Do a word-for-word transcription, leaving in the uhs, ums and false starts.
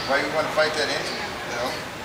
Why you want to fight that engine, you know?